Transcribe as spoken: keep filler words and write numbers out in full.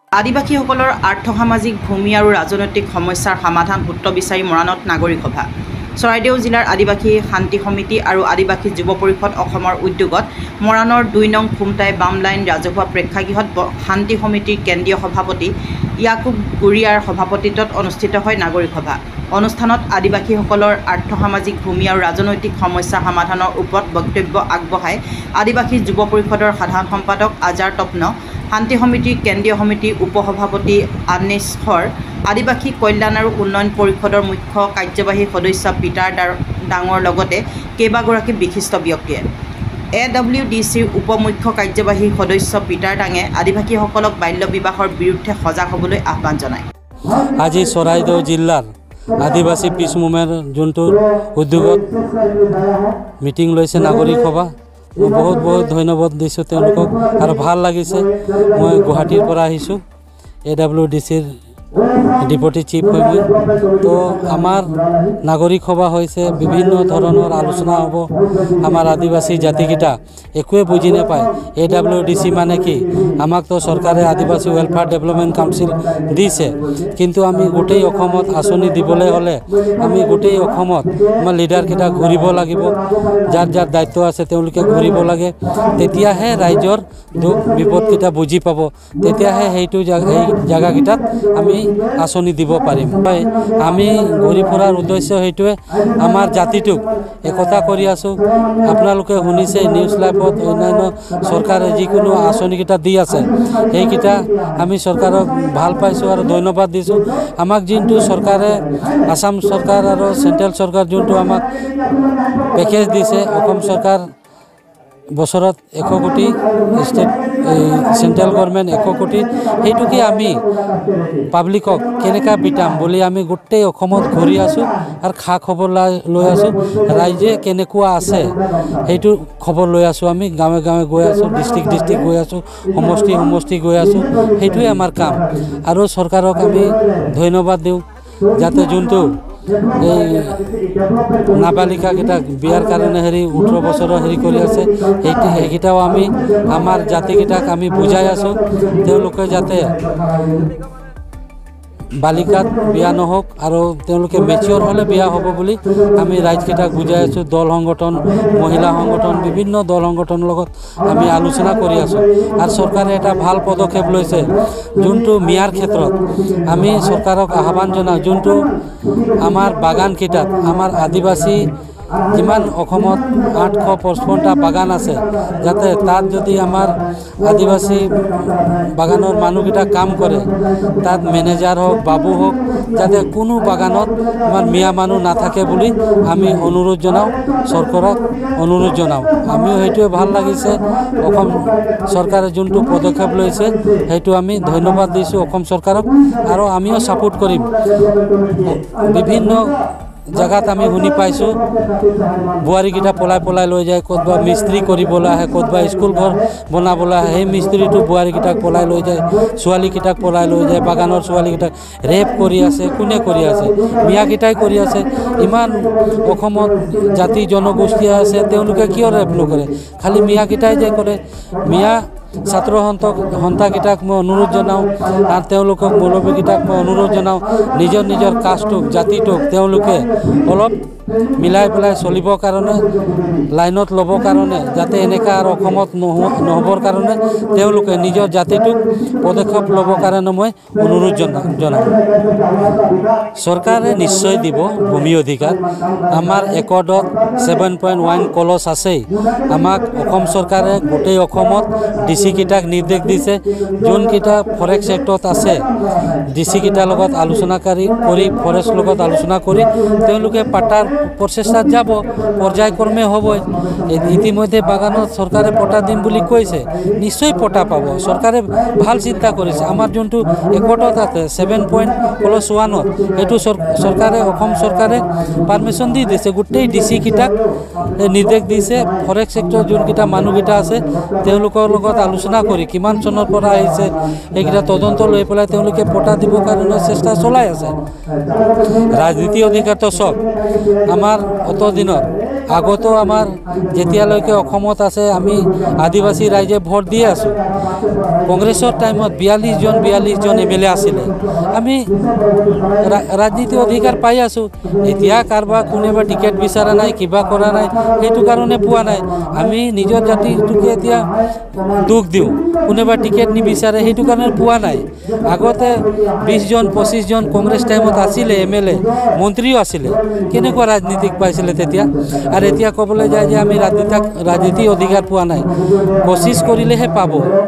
আদিবাসীসকলৰ আৰ্থসামাজিক ভূমি আৰু ৰাজনৈতিক সমস্যাৰ সমাধান সূত্ৰ বিচাৰি মৰাণত নাগৰিক সভা। চৰাইদেউ জিলাৰ আদিবাসী শান্তি সমিতি আৰু আদিবাসী যুৱ পৰিষদ অসমৰ উদ্যোগত মৰাণৰ দুই নং খুমটাই বাম লাইন ৰাজহুৱা প্ৰেক্ষাগৃহত শান্তি সমিতিৰ কেন্দ্ৰীয় সভাপতি ইয়াকুব গুৰিয়াৰ সভাপতিত্বত অনুষ্ঠিত হয় নাগৰিক সভা। অনুষ্ঠানত আদিবাসীসকলৰ আৰ্থসামাজিক ভূমি আৰু ৰাজনৈতিক সমস্যা সমাধানৰ ওপৰত বক্তব্য আগবঢ়াই আদিবাসী যুৱ পৰিষদৰ সাধাৰণ সম্পাদক আজাৰ তপ্ন, শান্তি সমিতিৰ কেন্দ্ৰীয় সমিতিৰ উপসভাপতি আনেশ্বৰ, আদিবাসী কল্যাণ আৰু উন্নয়ন পৰিষদৰ মুখ্য কাৰ্যবাহী সদস্য পিটাৰ ডাঙৰ লগতে কেইবাগৰাকী বিশিষ্ট ব্যক্তিয়ে এ ডব্লিউ ডি চিৰ উপ মুখ্য কাৰ্যবাহী সদস্য পিটাৰ ডাঙে আদিবাসীসকলক বাল্য বিবাহৰ বিৰুদ্ধে সজাগ হ'বলৈ আহ্বান জনায়। আজি চৰাইদেউ জিলাৰ আদিবাসী পিছ মুভমেণ্ট যোনটো উদ্যোগত মিটিং লৈছে নাগৰিক সভা, বহুত বহুত ধন্যবাদ দিছোঁ তেওঁলোকক আৰু ভাল লাগিছে। মই গুৱাহাটীৰ পৰা আহিছোঁ, এ ডাব্লিউ ডি চিৰ ডিপুটি চিফ হৈ মই। তো আমাৰ নাগৰিক সভা হৈছে বিভিন্ন ধৰণৰ আলোচনা হ'ব। আমাৰ আদিবাসী জাতিকেইটা একোৱে বুজি নাপায় এ ডাব্লিউ ডি চি মানে কি। আমাকতো চৰকাৰে আদিবাসী ৱেলফেয়াৰ ডেভেলপমেণ্ট কাউন্সিল দিছে, কিন্তু আমি গোটেই অসমত আঁচনি দিবলৈ হ'লে আমি গোটেই অসমত আমাৰ লিডাৰকেইটা ঘূৰিব লাগিব, যাৰ যাৰ দায়িত্ব আছে তেওঁলোকে ঘূৰিব লাগে। তেতিয়াহে ৰাইজৰ দুখ বিপদকেইটা বুজি পাব, তেতিয়াহে সেইটো এই জেগাকেইটাত আমি আঁচনি দিব পাৰিম। হয়, আমি ঘূৰি ফুৰাৰ উদ্দেশ্য সেইটোৱে, আমাৰ জাতিটোক একতা কৰি আছোঁ। আপোনালোকে শুনিছে নিউজ লাইভত অন্যান্য চৰকাৰে যিকোনো আঁচনিকেইটা দি আছে, সেইকেইটা আমি চৰকাৰক ভাল পাইছোঁ আৰু ধন্যবাদ দিছোঁ। আমাক যোনটো চৰকাৰে আসাম চৰকাৰ আৰু চেণ্ট্ৰেল চৰকাৰ যোনটো আমাক পেকেজ দিছে, অসম চৰকাৰ বছৰত এশ কোটি, ষ্টেট চেণ্ট্ৰেল গভৰ্ণমেণ্ট এশ কোটি, সেইটোকে আমি পাব্লিকক কেনেকৈ বিটাম বুলি আমি গোটেই অসমত ঘূৰি আছোঁ আৰু খা খবৰ লৈ আছোঁ। ৰাইজে কেনেকুৱা আছে সেইটো খবৰ লৈ আছোঁ। আমি গাঁৱে গাঁৱে গৈ আছোঁ, ডিষ্ট্ৰিক্ট ডিষ্ট্ৰিক্ট গৈ আছোঁ, সমষ্টি সমষ্টি গৈ আছোঁ। সেইটোৱে আমাৰ কাম। আৰু চৰকাৰক আমি ধন্যবাদ দিওঁ, যাতে যোনটো এই নাবালিকাকেইটাক বিয়াৰ কাৰণে হেৰি ওঠৰ বছৰৰ হেৰি কৰি আছে, সেই সেইকেইটাও আমি আমাৰ জাতিকেইটাক আমি বুজাই আছোঁ, তেওঁলোকে যাতে বালিকাত বিয়া নহওক আৰু তেওঁলোকে মেচিয়ৰ হ'লে বিয়া হ'ব বুলি আমি ৰাইজকেইটাক বুজাই আছোঁ। দল সংগঠন, মহিলা সংগঠন, বিভিন্ন দল সংগঠনৰ লগত আমি আলোচনা কৰি আছোঁ। আৰু চৰকাৰে এটা ভাল পদক্ষেপ লৈছে, যোনটো মিয়াৰ ক্ষেত্ৰত আমি চৰকাৰক আহ্বান জনাওঁ, যোনটো আমাৰ বাগানকেইটাত আমাৰ আদিবাসী যিমান অসমত আঠশ পঁচপন্নটা বাগান আছে, যাতে তাত যদি আমাৰ আদিবাসী বাগানৰ মানুহকেইটা কাম কৰে, তাত মেনেজাৰ হওক বাবু হওক, যাতে কোনো বাগানত আমাৰ মিয়া মানুহ নাথাকে বুলি আমি অনুৰোধ জনাওঁ, চৰকাৰক অনুৰোধ জনাওঁ। আমিও সেইটোৱে ভাল লাগিছে, অসম চৰকাৰে যোনটো পদক্ষেপ লৈছে সেইটো আমি ধন্যবাদ দিছোঁ অসম চৰকাৰক। আৰু আমিও ছাপোৰ্ট কৰিম। বিভিন্ন জেগাত আমি শুনি পাইছোঁ বোৱাৰীকেইটা পলাই পলাই লৈ যায়, ক'তবা মিস্ত্ৰী কৰিবলৈ আহে, ক'তবা স্কুল ঘৰ বনাবলৈ আহে, সেই মিস্ত্ৰীটো বোৱাৰীকেইটাক পলাই লৈ যায়, ছোৱালীকেইটাক পলাই লৈ যায়, বাগানৰ ছোৱালীকেইটাক ৰেপ কৰি আছে। কোনে কৰি আছে? মিয়াকেইটাই কৰি আছে। ইমান অসমত জাতি জনগোষ্ঠী আছে, তেওঁলোকে কিয় ৰেপ নকৰে? খালি মিয়াকেইটাই যে কৰে। মিয়া ছাত্ৰ সন্থক সন্থাকেইটাক মই অনুৰোধ জনাওঁ আৰু তেওঁলোকক মৌলবীকেইটাক মই অনুৰোধ জনাওঁ, নিজৰ নিজৰ কাষ্টটোক জাতিটোক তেওঁলোকে অলপ মিলাই পেলাই চলিবৰ কাৰণে, লাইনত ল'বৰ কাৰণে, যাতে এনেকুৱা আৰু অসমত নহ'বৰ কাৰণে তেওঁলোকে নিজৰ জাতিটোক পদক্ষেপ ল'বৰ কাৰণে মই অনুৰোধ জনাওঁ। চৰকাৰে নিশ্চয় দিব ভূমি অধিকাৰ। আমাৰ একৰ্ডত ছেভেন পইণ্ট ওৱান কলচ আছেই। আমাক অসম চৰকাৰে গোটেই অসমত ডি চি কেইটাক নিৰ্দেশ দিছে, যোনকেইটা ফৰেষ্ট এক্টত আছে ডি চি কেইটাৰ লগত আলোচনা কৰি কৰি ফৰেষ্ট লগত আলোচনা কৰি তেওঁলোকে পাটাৰ প্ৰচেষ্টাত যাব, পৰ্যায়ক্ৰমে হ'বই। ইতিমধ্যে বাগানত চৰকাৰে পটা দিম বুলি কৈছে, নিশ্চয় পটা পাব। চৰকাৰে ভাল চিন্তা কৰিছে। আমাৰ যোনটো একৰ্ডত আছে ছেভেন পইণ্ট প্লাছ ওৱানত, সেইটো চৰকাৰে অসম চৰকাৰে পাৰ্মিশ্যন দি দিছে। গোটেই ডি চি কেইটাক নিৰ্দেশ দিছে, ফৰেষ্ট ছেক্টৰ যোনকেইটা মানুহকেইটা আছে তেওঁলোকৰ লগত আলোচনা কৰি কিমান চনৰ পৰা আহিছে সেইকেইটা তদন্ত লৈ পেলাই তেওঁলোকে পটা দিবৰ কাৰণে চেষ্টা চলাই আছে। ৰাজনীতি অধিকাৰটো চব আমাৰ অত দিনত আগতো আমাৰ যেতিয়ালৈকে অসমত আছে আমি আদিবাসী ৰাইজে ভোট দি আছোঁ। কংগ্ৰেছৰ টাইমত বিয়াল্লিছজন বিয়াল্লিছজন এম এল এ আছিলে, আমি ৰাজনীতি অধিকাৰ পাই আছোঁ। এতিয়া কাৰোবাৰ কোনোবা টিকেট বিচৰা নাই, কিবা কৰা নাই, সেইটো কাৰণে পোৱা নাই। আমি নিজৰ জাতিটোকে এতিয়া দুখ দিওঁ, কোনোবা টিকেট নিবিচাৰে সেইটো কাৰণে পোৱা নাই। আগতে বিছজন পঁচিছজন কংগ্ৰেছ টাইমত আছিলে এম এল এ, মন্ত্ৰীও আছিলে, কেনেকুৱা ৰাজনীতিক পাইছিলে তেতিয়া। আৰু এতিয়া ক'বলৈ যায় যে আমি ৰাজনীতি ৰাজনীতি অধিকাৰ পোৱা নাই, কোচিছ কৰিলেহে পাব।